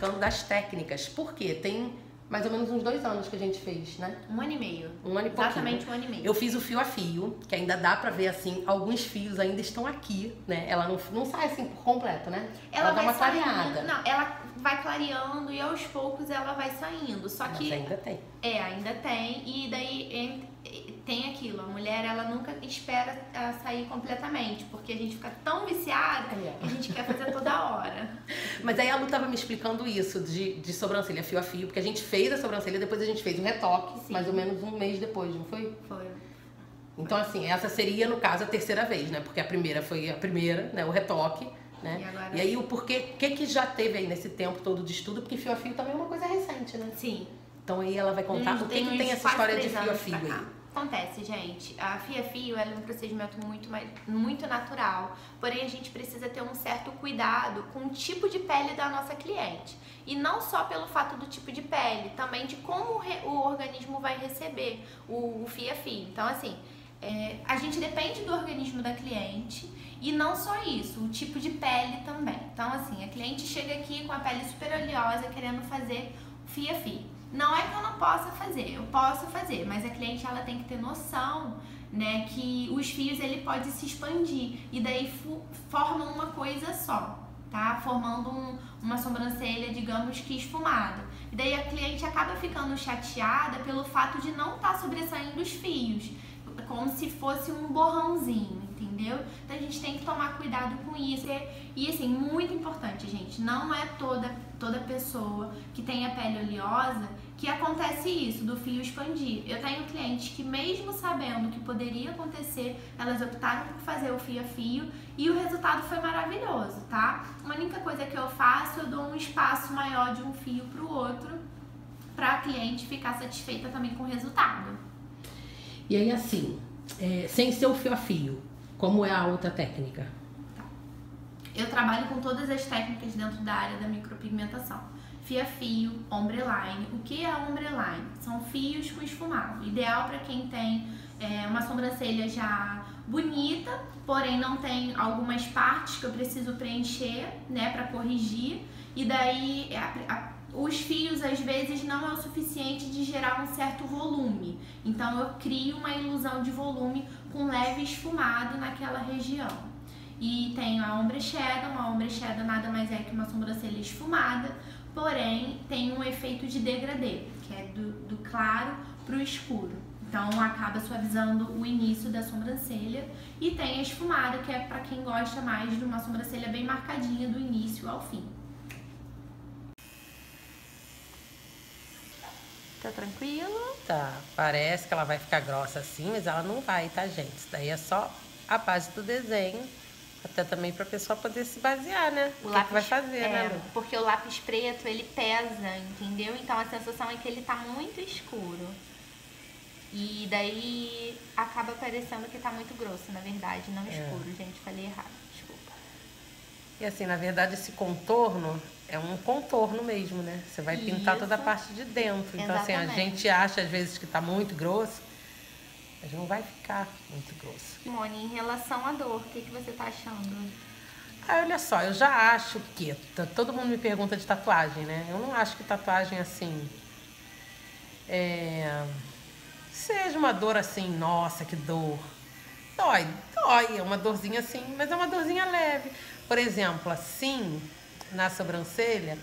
explicando das técnicas. Por quê? Tem mais ou menos uns 2 anos que a gente fez, né? 1 ano e meio. 1 ano e pouquinho. Exatamente 1 ano e meio. Eu fiz o fio a fio, que ainda dá pra ver assim, alguns fios ainda estão aqui, né? Ela não sai assim por completo, né? Ela dá uma clareada. Não, ela vai clareando e aos poucos ela vai saindo. Só Mas que ainda tem. ainda tem. E daí tem aquilo, a mulher ela nunca espera sair completamente, porque a gente fica tão viciada que a gente quer fazer toda hora. Mas aí a Lu tava me explicando isso de sobrancelha fio a fio, porque a gente fez a sobrancelha, depois a gente fez o retoque, Sim. mais ou menos 1 mês depois, não foi? Foi. Então assim, essa seria no caso a 3ª vez, né? Porque a primeira foi a primeira, né? O retoque, né? E aí o porquê, que já teve aí nesse tempo todo de estudo, porque fio a fio também é uma coisa recente, né? Sim. Então aí ela vai contar o que tem essa história de fio a fio aí. Acontece, gente, a fio a fio ela é um procedimento muito natural, porém a gente precisa ter um certo cuidado com o tipo de pele da nossa cliente. E não só pelo fato do tipo de pele, também de como o organismo vai receber o fio a fio. Então, assim, a gente depende do organismo da cliente e não só isso, o tipo de pele também. Então, assim, a cliente chega aqui com a pele super oleosa querendo fazer fio a fio. Não é que eu não possa fazer, eu posso fazer, mas a cliente ela tem que ter noção, né, que os fios ele pode se expandir e daí formam uma coisa só, tá? Formando uma sobrancelha, digamos que esfumada. E daí a cliente acaba ficando chateada pelo fato de não estar sobressaindo os fios, como se fosse um borrãozinho, entendeu? Então a gente tem que tomar cuidado com isso. E assim, muito importante, gente, não é toda pessoa que tem a pele oleosa que acontece isso, do fio expandir. Eu tenho clientes que mesmo sabendo que poderia acontecer, elas optaram por fazer o fio a fio e o resultado foi maravilhoso, tá? A única coisa que eu faço, eu dou um espaço maior de um fio pro outro, pra cliente ficar satisfeita também com o resultado. E aí assim, sem ser o fio a fio, como é a outra técnica? Tá. Eu trabalho com todas as técnicas dentro da área da micropigmentação. Fio a fio, ombreline. O que é ombreline? São fios com esfumado. Ideal para quem tem uma sobrancelha já bonita, porém não tem algumas partes que eu preciso preencher, né, para corrigir. E daí os fios às vezes não é o suficiente de gerar um certo volume. Então eu crio uma ilusão de volume com leve esfumado naquela região. E tenho a ombre shadow nada mais é que uma sobrancelha esfumada, porém tem um efeito de degradê, que é do claro para o escuro. Então acaba suavizando o início da sobrancelha. E tem a esfumada, que é para quem gosta mais de uma sobrancelha bem marcadinha do início ao fim. Tá tranquilo? Tá, parece que ela vai ficar grossa assim, mas ela não vai, tá, gente? Isso daí é só a base do desenho, até também pra pessoa poder se basear, né? O que vai fazer, né, Lu? Porque o lápis preto, ele pesa, entendeu? Então a sensação é que ele tá muito escuro. E daí acaba parecendo que tá muito grosso, na verdade, não escuro. Gente, falei errado, desculpa. E assim, na verdade, esse contorno é um contorno mesmo, né? Você vai pintar toda a parte de dentro. Então, assim, a gente acha às vezes que tá muito grosso, mas não vai ficar muito grosso. Simone, em relação à dor, o que você tá achando? Ah, olha só, eu já acho que... Todo mundo me pergunta de tatuagem, né? Eu não acho que tatuagem, assim... seja uma dor assim, nossa, que dor. Dói, é uma dorzinha assim, mas é uma dorzinha leve. Por exemplo, assim, na sobrancelha,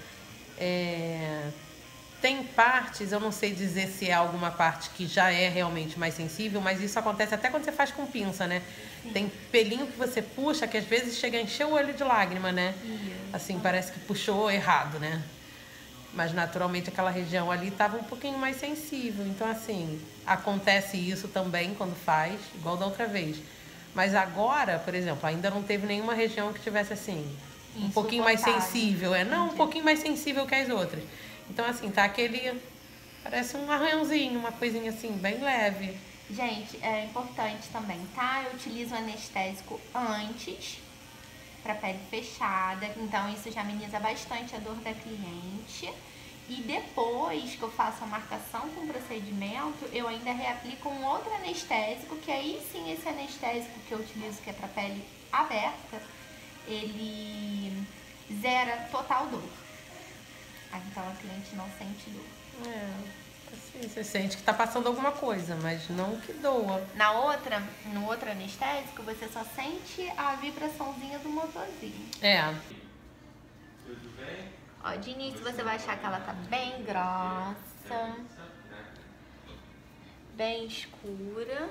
tem partes, eu não sei dizer se é alguma parte que já é realmente mais sensível, mas isso acontece até quando você faz com pinça, né? Sim. Tem pelinho que você puxa que às vezes chega a encher o olho de lágrima, né? Assim, parece que puxou errado, né? Mas naturalmente aquela região ali estava um pouquinho mais sensível. Então, assim, acontece isso também quando faz, igual da outra vez. Mas agora, por exemplo, ainda não teve nenhuma região que tivesse assim, um pouquinho mais sensível. Não, um pouquinho mais sensível que as outras. Então, assim, tá aquele... Parece um arranhãozinho, uma coisinha assim, bem leve. Gente, é importante também, tá? Eu utilizo anestésico antes, para pele fechada, então isso já ameniza bastante a dor da cliente. E depois que eu faço a marcação com o procedimento, eu ainda reaplico um outro anestésico, que aí sim esse anestésico que eu utilizo, que é para pele aberta, ele zera total dor. Aí, então a cliente não sente dor. Assim, você sente que tá passando alguma coisa, mas não que doa. No outro anestésico, você só sente a vibraçãozinha do motorzinho. Tudo bem? Ó, de início você vai achar que ela tá bem grossa, bem escura,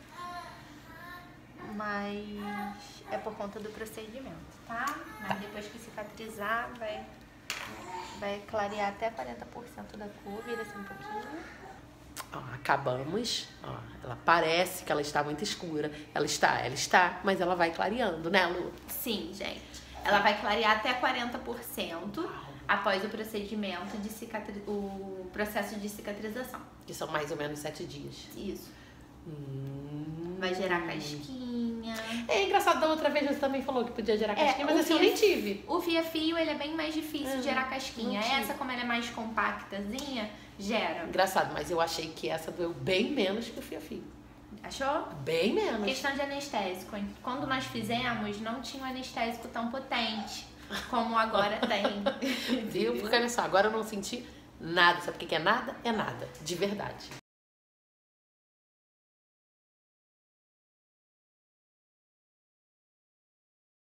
mas é por conta do procedimento, tá? Mas depois que cicatrizar, vai clarear até 40% da cor, vira assim um pouquinho. Ó, acabamos. Ó, ela parece que ela está muito escura. Ela está, mas ela vai clareando, né, Lu? Sim, gente. Ela vai clarear até 40% após o procedimento o processo de cicatrização. Que são mais ou menos 7 dias. Isso. Vai gerar casquinha. É engraçado, da outra vez você também falou que podia gerar casquinha, mas assim, eu nem tive. O fia-fio, ele é bem mais difícil de gerar casquinha. Essa, como ela é mais compactazinha, gera. Engraçado, mas eu achei que essa doeu bem menos que o fia-fio. Achou? Bem menos. Questão de anestésico. Quando nós fizemos, não tinha um anestésico tão potente como agora tem. Viu? Porque olha só, agora eu não senti nada. Sabe o que é nada? É nada. De verdade.